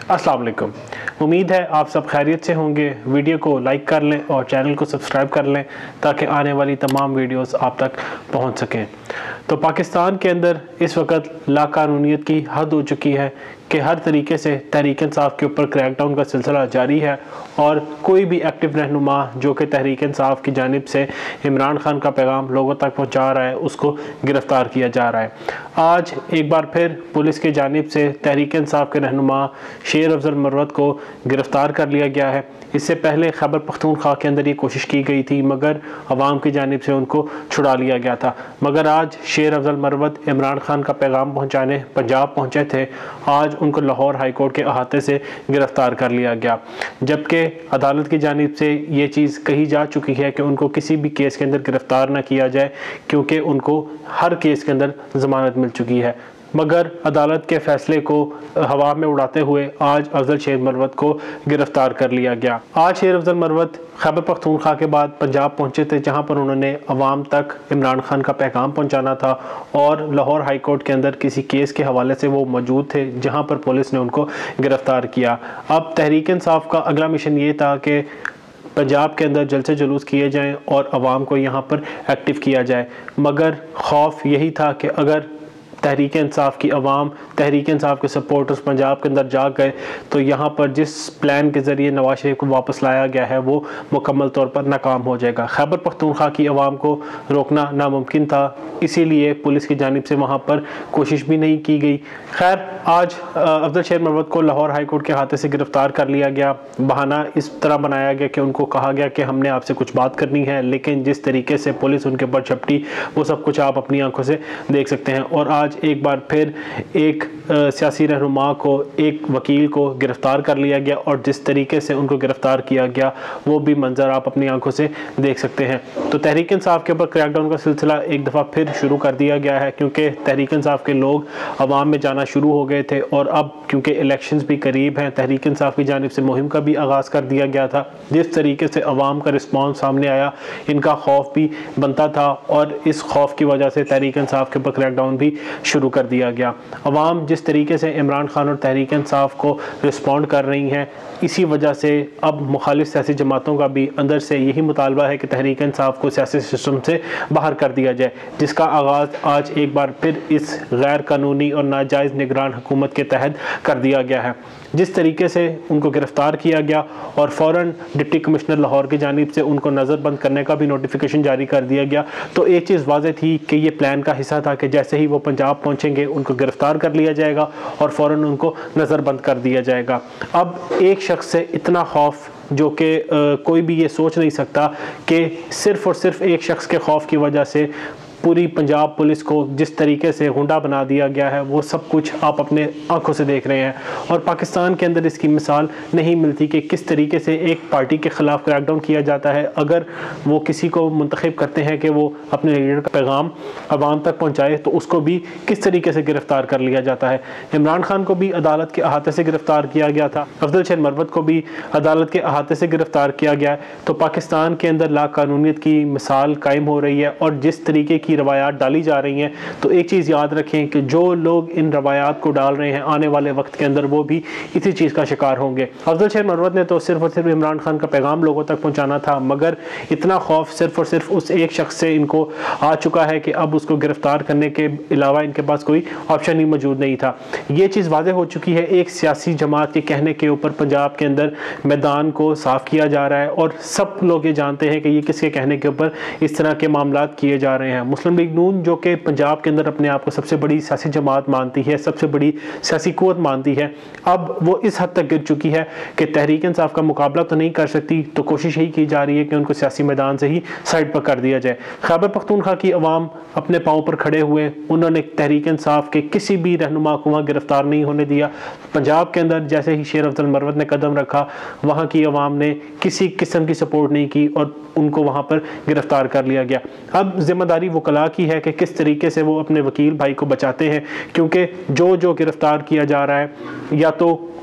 अस्सलाम वालेकुम। उम्मीद है आप सब खैरियत से होंगे। वीडियो को लाइक कर लें और चैनल को सब्सक्राइब कर लें ताकि आने वाली तमाम वीडियोस आप तक पहुंच सकें। तो पाकिस्तान के अंदर इस वक्त लाकानूनियत की हद हो चुकी है कि हर तरीके से तहरीक इंसाफ के ऊपर क्रैकडाउन का सिलसिला जारी है और कोई भी एक्टिव रहनुमा जो कि तहरीक इंसाफ की जानिब से इमरान खान का पैगाम लोगों तक पहुंचा रहा है उसको गिरफ़्तार किया जा रहा है। आज एक बार फिर पुलिस की जानिब से तहरीक इंसाफ के रहनुमा शेर अफजल मरवत को गिरफ़्तार कर लिया गया है। इससे पहले खैबर पख्तूनख्वा के अंदर ये कोशिश की गई थी मगर अवाम की जानिब से उनको छुड़ा लिया गया था। मगर आज शेर अफजल मरवत इमरान खान का पैगाम पहुँचाने पंजाब पहुँचे थे। आज उनको लाहौर हाई कोर्ट के अहाते से गिरफ़्तार कर लिया गया, जबकि अदालत की जानिब से ये चीज़ कही जा चुकी है कि उनको किसी भी केस के अंदर गिरफ़्तार ना किया जाए क्योंकि उनको हर केस के अंदर ज़मानत मिल चुकी है। मगर अदालत के फ़ैसले को हवा में उड़ाते हुए आज अफजल शेर मरवत को गिरफ़्तार कर लिया गया। आज शेर अफजल मरवत खैबर पख्तूनख्वा के बाद पंजाब पहुंचे थे, जहां पर उन्होंने अवाम तक इमरान खान का पैगाम पहुंचाना था और लाहौर हाई कोर्ट के अंदर किसी केस के हवाले से वो मौजूद थे जहां पर पुलिस ने उनको गिरफ़्तार किया। अब तहरीक इंसाफ का अगला मिशन ये था कि पंजाब के अंदर जलसे जुलूस किए जाएँ और अवाम को यहाँ पर एक्टिव किया जाए, मगर खौफ यही था कि अगर तहरीक इंसाफ की अवाम, तहरीक इंसाफ के सपोर्टर्स पंजाब के अंदर जा गए तो यहाँ पर जिस प्लान के ज़रिए नवाज शरीफ को वापस लाया गया है वो मुकम्मल तौर पर नाकाम हो जाएगा। खैबर पख्तूनख्वा की अवाम को रोकना नामुमकिन था, इसीलिए पुलिस की जानिब से वहाँ पर कोशिश भी नहीं की गई। खैर, आज अफजल शेर मरवत को लाहौर हाई कोर्ट के हाथे से गिरफ़्तार कर लिया गया। बहाना इस तरह बनाया गया कि उनको कहा गया कि हमने आपसे कुछ बात करनी है, लेकिन जिस तरीके से पुलिस उनके ऊपर झपटी वो सब कुछ आप अपनी आंखों से देख सकते हैं। और आज एक बार फिर एक सियासी रहनुमा को, एक वकील को गिरफ़्तार कर लिया गया और जिस तरीके से उनको गिरफ़्तार किया गया वो भी मंजर आप अपनी आंखों से देख सकते हैं। तो तहरीक इंसाफ के ऊपर क्रैकडाउन का सिलसिला एक दफ़ा फिर शुरू कर दिया गया है क्योंकि तहरीक इंसाफ के लोग अवाम में जाना शुरू हो गए थे और अब क्योंकि इलेक्शंस भी करीब हैं, तहरीक इंसाफ की जानिब से मुहिम का भी आगाज़ कर दिया गया था। जिस तरीके से अवाम का रिस्पॉन्स सामने आया, इनका खौफ भी बनता था और इस खौफ की वजह से तहरीक इंसाफ के ऊपर क्रैकडाउन भी शुरू कर दिया गया। अवाम जिस तरीके से इमरान खान और तहरीक इंसाफ को रिस्पॉन्ड कर रही हैं, इसी वजह से अब मुखालिफ सियासी जमातों का भी अंदर से यही मुतालबा है कि तहरीक इंसाफ को सियासी सिस्टम से बाहर कर दिया जाए, जिसका आगाज़ आज एक बार फिर इस गैर कानूनी और नाजायज़ निगरान हुकूमत के तहत कर दिया गया है। जिस तरीके से उनको गिरफ़्तार किया गया और फ़ौरन डिप्टी कमिश्नर लाहौर की जानिब से उनको नज़रबंद करने का भी नोटिफिकेशन जारी कर दिया गया, तो एक चीज़ वाज़ेह थी कि ये प्लान का हिस्सा था कि जैसे ही वो पंजाब पहुँचेंगे उनको गिरफ़्तार कर लिया जाएगा और फ़ौरन उनको नज़रबंद कर दिया जाएगा। अब एक शख्स से इतना खौफ जो कि कोई भी ये सोच नहीं सकता कि सिर्फ़ और सिर्फ एक शख्स के खौफ की वजह से पूरी पंजाब पुलिस को जिस तरीके से गुंडा बना दिया गया है वो सब कुछ आप अपने आंखों से देख रहे हैं। और पाकिस्तान के अंदर इसकी मिसाल नहीं मिलती कि किस तरीके से एक पार्टी के ख़िलाफ़ क्रैकडाउन किया जाता है अगर वो किसी को मुंतखब करते हैं कि वो अपने लीडर का पैगाम अवाम तक पहुँचाए तो उसको भी किस तरीके से गिरफ़्तार कर लिया जाता है। इमरान खान को भी अदालत के अहाते से गिरफ़्तार किया गया था, अफजल शेर मरवत को भी अदालत के अहाते से गिरफ़्तार किया गया। तो पाकिस्तान के अंदर लाकानूनियत की मिसाल कायम हो रही है और जिस तरीके की रवायात डाली जा रही हैं, तो एक चीज़ याद रखें कि जो लोग इन रवायात को डाल रहे हैं आने वाले वक्त के अंदर वो भी इसी चीज़ का शिकार होंगे। अफजल शेर मरवत ने तो सिर्फ और सिर्फ इमरान खान का पैगाम लोगों तक पहुंचाना था, मगर इतना खौफ सिर्फ और सिर्फ उस एक शख्स से इनको आ चुका है कि अब उसको गिरफ्तार करने के अलावा इनके पास कोई ऑप्शन ही मौजूद नहीं था। ये चीज़ वाज़ेह हो चुकी है, एक सियासी जमात के कहने के ऊपर पंजाब के अंदर मैदान को साफ किया जा रहा है और सब लोग ये जानते हैं कि ये किसके कहने के ऊपर इस तरह के मामलात किए जा रहे हैं। मुस्लिम लीग नून जो कि पंजाब के अंदर अपने आप को सबसे बड़ी सियासी जमात मानती है, सबसे बड़ी सियासी कुव्वत मानती है, अब वो इस हद तक गिर चुकी है कि तहरीक इंसाफ का मुकाबला तो नहीं कर सकती, तो कोशिश यही की जा रही है कि उनको सियासी मैदान से ही साइड पर कर दिया जाए। खैबर पख्तूनख्वा की अवाम अपने पाँव पर खड़े हुए, उन्होंने तहरीक इंसाफ के किसी भी रहनुमा को वहाँ गिरफ्तार नहीं होने दिया। पंजाब के अंदर जैसे ही शेर अफजल मरवत ने कदम रखा, वहाँ की अवाम ने किसी किस्म की सपोर्ट नहीं की और उनको वहाँ पर गिरफ्तार कर लिया गया। अब जिम्मेदारी वकला की है कि किस तरीके से वो अपने वकील भाई को बचाते हैं, क्योंकि जो गिरफ्तार किया जा रहा है या तो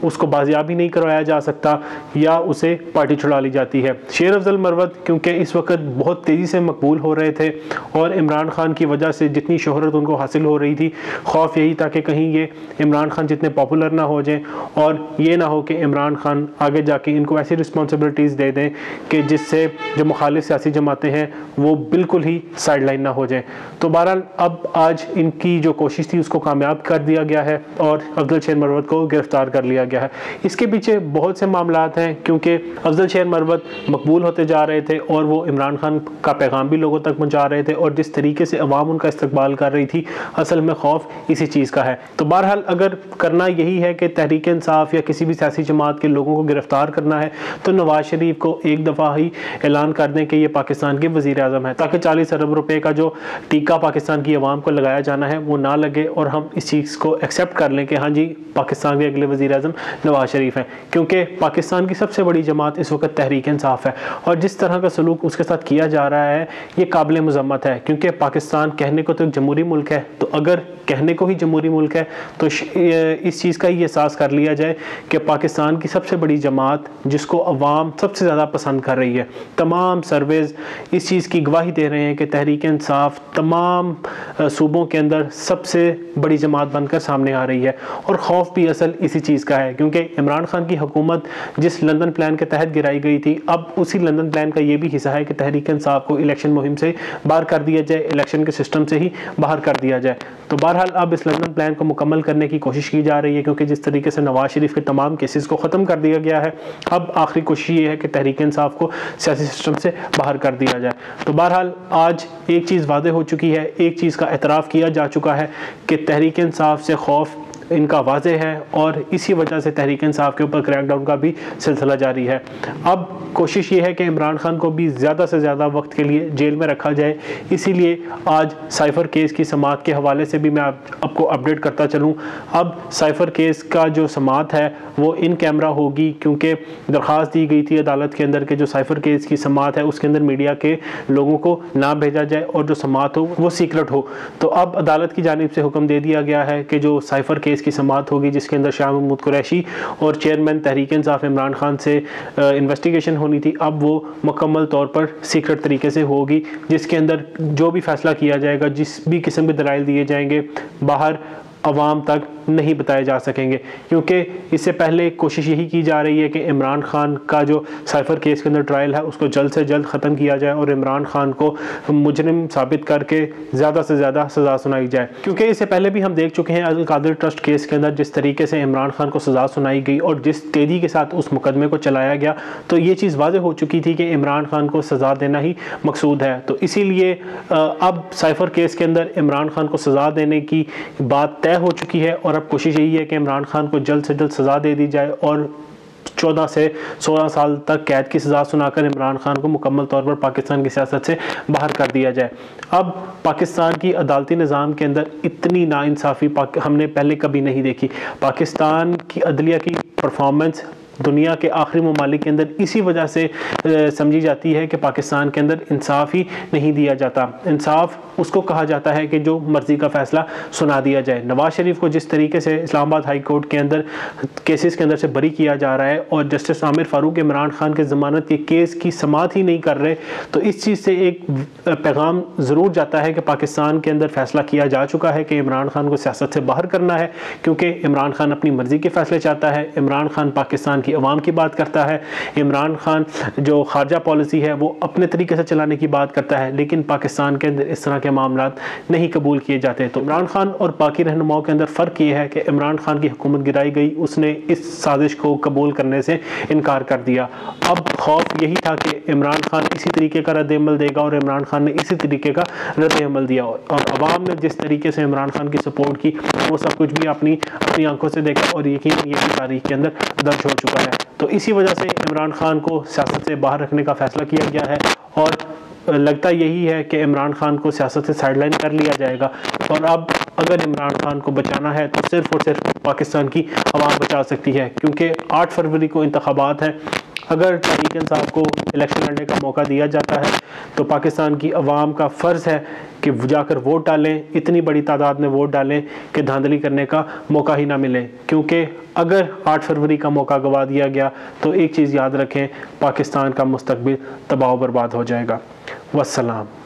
उसको बाजियाबी नहीं करवाया जा सकता या उसे पार्टी छुड़ा ली जाती है। शेर अफजल मरवत क्योंकि इस वक्त बहुत तेज़ी से मकबूल हो रहे थे और इमरान खान की वजह से जितनी शोहरत उनको हासिल हो रही थी, खौफ यही था कि कहीं ये इमरान खान जितने पॉपुलर ना हो जाएं और ये ना हो कि इमरान खान आगे जाके इनको ऐसी रिस्पॉन्सिबिलिटीज़ दे दें कि जिससे जो मुखालिफ सियासी जमातें हैं वो बिल्कुल ही साइड लाइन ना हो जाए। तो बहरहाल अब आज इनकी जो कोशिश थी उसको कामयाब कर दिया गया है और अफजल शेर मरवत को गिरफ्तार कर लिया गया है। इसके पीछे बहुत से मामलात हैं क्योंकि अफजल शेर मरवत मकबूल होते जा रहे थे और वो इमरान खान का पैगाम भी लोगों तक पहुँचा रहे थे और जिस तरीके से अवाम उनका इस्तकबाल कर रही थी, असल में खौफ इसी चीज़ का है। तो बहरहाल अगर करना यही है कि तहरीक इंसाफ या किसी भी सियासी जमात के लोगों को गिरफ्तार करना है तो नवाज शरीफ को एक दफ़ा ही ऐलान कर दें कि ये पाकिस्तान के वज़ीर आज़म है, ताकि 40 अरब रुपए का जो टीका पाकिस्तान की आवाम को लगाया जाना है वो ना लगे और हम इस चीज़ को एक्सेप्ट कर लें कि हाँ जी पाकिस्तान के अगले वज़ीर आज़म नवाज शरीफ हैं, क्योंकि पाकिस्तान की सबसे बड़ी जमात इस वक्त तहरीक इंसाफ है और जिस तरह का सलूक उसके साथ किया जा रहा है ये काबिल मज़म्मत है। क्योंकि पाकिस्तान कहने को तो एक जमहूरी मुल्क है, तो अगर कहने को ही जमहूरी मुल्क है तो इस चीज़ का ही एहसास कर लिया जाए कि पाकिस्तान की सबसे बड़ी जमात जिसको अवाम सबसे ज़्यादा पसंद कर रही है, तमाम सर्वेज़ इस चीज़ की गवाही दे रहे हैं कि तहरीक इंसाफ तमाम सूबों के अंदर सबसे बड़ी जमात बनकर सामने आ रही है। और खौफ भी असल इसी चीज़ का है क्योंकि इमरान खान की हुकूमत जिस लंदन प्लान के तहत गिराई गई थी, अब उसी लंदन प्लान का ये भी हिस्सा है कि तहरीक इंसाफ को इलेक्शन मुहिम से बाहर कर दिया जाए, इलेक्शन के सिस्टम से ही बाहर कर दिया जाए। तो बहरहाल अब इस लंदन प्लान को मुकम्मल करने की कोशिश की जा रही है क्योंकि जिस तरीके से नवाज शरीफ के तमाम केसेस को ख़त्म कर दिया गया है, अब आखिरी कोशिश ये है कि तहरीक इंसाफ को सियासी सिस्टम से बाहर कर दिया जाए। तो बहरहाल आज एक चीज़ वाज़ेह हो चुकी है, एक चीज़ का एतराफ़ किया जा चुका है कि तहरीक इंसाफ से खौफ इनका वाज़ेह है और इसी वजह से तहरीक इंसाफ के ऊपर क्रैकडाउन का भी सिलसिला जारी है। अब कोशिश ये है कि इमरान खान को भी ज़्यादा से ज़्यादा वक्त के लिए जेल में रखा जाए, इसीलिए आज साइफ़र केस की समाअत के हवाले से भी मैं आपको अपडेट करता चलूँ। अब साइफ़र केस का जो समाअत है वो इन कैमरा होगी क्योंकि दरख्वास्त दी गई थी अदालत के अंदर कि जो साइफ़र केस की समाअत है उसके अंदर मीडिया के लोगों को ना भेजा जाए और जो समाअत हो वो सीक्रेट हो। तो अब अदालत की जानिब से हुक्म दे दिया गया है कि जो साइफ़र केस की समाअत होगी जिसके अंदर शाह महमूद कुरैशी और चेयरमैन तहरीक इंसाफ इमरान खान से इन्वेस्टिगेशन होनी थी, अब वो मुकम्मल तौर पर सीक्रेट तरीके से होगी, जिसके अंदर जो भी फैसला किया जाएगा, जिस भी किस्म के दलाइल दिए जाएंगे, बाहर अवाम तक नहीं बताए जा सकेंगे। क्योंकि इससे पहले कोशिश यही की जा रही है कि इमरान खान का जो साइफ़र केस के अंदर ट्रायल है उसको जल्द से जल्द ख़त्म किया जाए और इमरान खान को मुजरिम साबित करके ज़्यादा से ज़्यादा सज़ा सुनाई जाए। क्योंकि इससे पहले भी हम देख चुके हैं अल कादिर ट्रस्ट केस के अंदर जिस तरीके से इमरान खान को सज़ा सुनाई गई और जिस तेज़ी के साथ उस मुकदमे को चलाया गया, तो ये चीज़ वाज़ेह हो चुकी थी कि इमरान खान को सज़ा देना ही मकसूद है। तो इसीलिए अब साइफ़र केस के अंदर इमरान खान को सज़ा देने की बात तय हो चुकी है और अब कोशिश यही है कि इमरान खान को जल्द से जल्द सज़ा दे दी जाए और 14 से 16 साल तक कैद की सज़ा सुनाकर इमरान खान को मुकम्मल तौर पर पाकिस्तान की सियासत से बाहर कर दिया जाए। अब पाकिस्तान की अदालती निज़ाम के अंदर इतनी नाइंसाफ़ी हमने पहले कभी नहीं देखी। पाकिस्तान की अदलिया की परफॉर्मेंस दुनिया के आखिरी ममालिक के अंदर इसी वजह से समझी जाती है कि पाकिस्तान के अंदर इंसाफ ही नहीं दिया जाता। इंसाफ उसको कहा जाता है कि जो मर्ज़ी का फ़ैसला सुना दिया जाए। नवाज शरीफ को जिस तरीके से इस्लामाबाद हाई कोर्ट के अंदर केसेस के अंदर से बरी किया जा रहा है और जस्टिस आमिर फ़ारूक इमरान खान के ज़मानत के केस की समाअत ही नहीं कर रहे, तो इस चीज़ से एक पैगाम ज़रूर जाता है कि पाकिस्तान के अंदर फ़ैसला किया जा चुका है कि इमरान खान को सियासत से बाहर करना है, क्योंकि इमरान खान अपनी मर्ज़ी के फ़ैसले चाहता है। इमरान खान पाकिस्तान की अवाम की बात करता है। इमरान खान जो खारजा पॉलिसी है वो अपने तरीके से चलाने की बात करता है, लेकिन पाकिस्तान के अंदर इस तरह के मामला नहीं कबूल किए जाते। तो इमरान खान और बाकी रहनुमाओं के अंदर फ़र्क ये है कि इमरान खान की हुकूमत गिराई गई, उसने इस साजिश को कबूल करने से इनकार कर दिया। अब खौफ यही था कि इमरान खान इसी तरीके का रद्द-ए-अमल देगा और इमरान खान ने इसी तरीके का रद्द-ए-अमल दिया और अवाम ने जिस तरीके से इमरान खान की सपोर्ट की वो सब कुछ भी अपनी आंखों से देखा और यकीन ये तारीख के अंदर दर्ज हो चुका है। तो इसी वजह से इमरान खान को सियासत से बाहर रखने का फ़ैसला किया गया है और लगता यही है कि इमरान खान को सियासत से साइडलाइन कर लिया जाएगा। और अब अगर इमरान खान को बचाना है तो सिर्फ़ और सिर्फ पाकिस्तान की आवाम बचा सकती है, क्योंकि 8 फरवरी को इंतखाबात है अगर तहरीक इंसाफ को इलेक्शन लड़ने का मौका दिया जाता है तो पाकिस्तान की अवाम का फ़र्ज़ है कि जाकर वोट डालें, इतनी बड़ी तादाद में वोट डालें कि धांधली करने का मौका ही ना मिले। क्योंकि अगर 8 फरवरी का मौका गवा दिया गया तो एक चीज़ याद रखें, पाकिस्तान का मुस्तकबिल तबाह बर्बाद हो जाएगा। वस्सलाम।